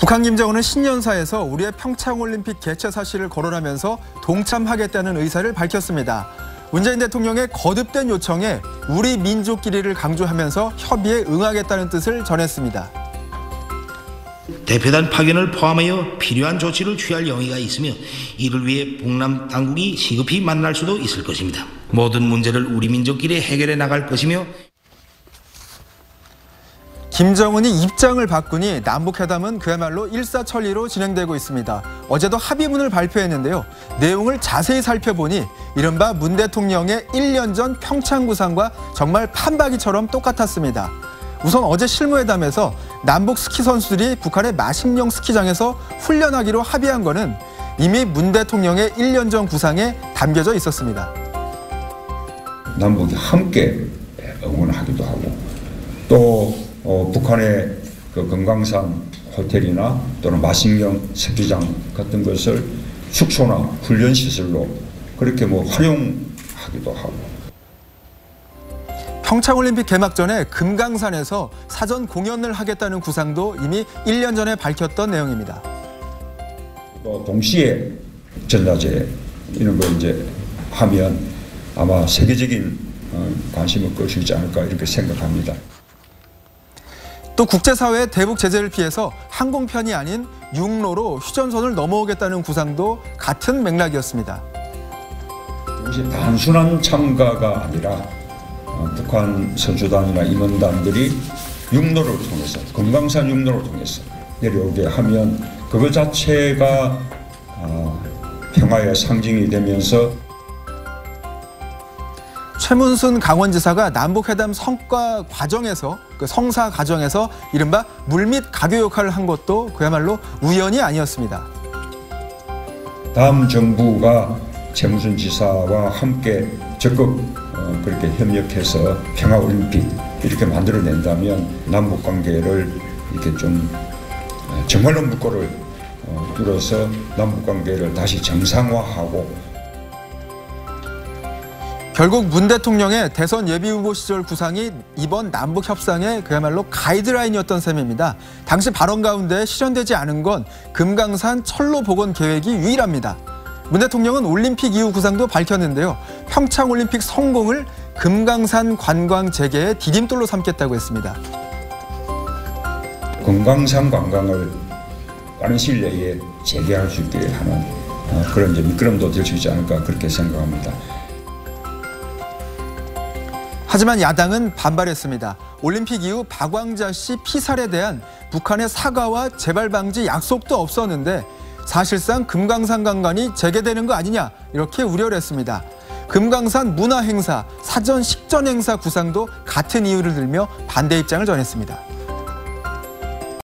북한 김정은은 신년사에서 우리의 평창올림픽 개최 사실을 거론하면서 동참하겠다는 의사를 밝혔습니다. 문재인 대통령의 거듭된 요청에 우리 민족끼리를 강조하면서 협의에 응하겠다는 뜻을 전했습니다. 대표단 파견을 포함하여 필요한 조치를 취할 용의가 있으며 이를 위해 북남 당국이 시급히 만날 수도 있을 것입니다. 모든 문제를 우리 민족끼리 해결해 나갈 것이며 김정은이 입장을 바꾸니 남북회담은 그야말로 일사천리로 진행되고 있습니다. 어제도 합의문을 발표했는데요. 내용을 자세히 살펴보니 이른바 문 대통령의 1년 전 평창 구상과 정말 판박이처럼 똑같았습니다. 우선 어제 실무회담에서 남북 스키 선수들이 북한의 마식령 스키장에서 훈련하기로 합의한 거는 이미 문 대통령의 1년 전 구상에 담겨져 있었습니다. 남북이 함께 응원하기도 하고 또 북한의 그 금강산 호텔이나 또는 마식령 스키장 같은 것을 숙소나 훈련 시설로 그렇게 활용하기도 하고. 평창올림픽 개막 전에 금강산에서 사전 공연을 하겠다는 구상도 이미 1년 전에 밝혔던 내용입니다. 또 동시에 전자제 이런 거 이제 하면 아마 세계적인 관심을 끌 수 있지 않을까 이렇게 생각합니다. 또 국제사회의 대북 제재를 피해서 항공편이 아닌 육로로 휴전선을 넘어오겠다는 구상도 같은 맥락이었습니다. 이것이 단순한 참가가 아니라 북한 선수단이나 임원단들이 육로를 통해서 금강산 육로를 통해서 내려오게 하면 그것 자체가 평화의 상징이 되면서 최문순 강원지사가 남북회담 성과 과정에서 성사 과정에서 이른바 물밑 가교 역할을 한 것도 그야말로 우연이 아니었습니다. 다음 정부가 최문순 지사와 함께 적극 그렇게 협력해서 평화올림픽 이렇게 만들어낸다면 남북관계를 이렇게 좀 정말로 물꼬를 뚫어서 남북관계를 다시 정상화하고 결국 문 대통령의 대선 예비후보 시절 구상이 이번 남북 협상의 그야말로 가이드라인이었던 셈입니다. 당시 발언 가운데 실현되지 않은 건 금강산 철로 복원 계획이 유일합니다. 문 대통령은 올림픽 이후 구상도 밝혔는데요. 평창올림픽 성공을 금강산 관광 재개의 디딤돌로 삼겠다고 했습니다. 금강산 관광을 빠른 시일 내에 재개할 수 있게 하는 그런 미끄럼도 될 수 있지 않을까 그렇게 생각합니다. 하지만 야당은 반발했습니다. 올림픽 이후 박광자 씨 피살에 대한 북한의 사과와 재발 방지 약속도 없었는데 사실상 금강산 관광이 재개되는 거 아니냐 이렇게 우려를 했습니다. 금강산 문화행사, 사전 식전 행사 구상도 같은 이유를 들며 반대 입장을 전했습니다.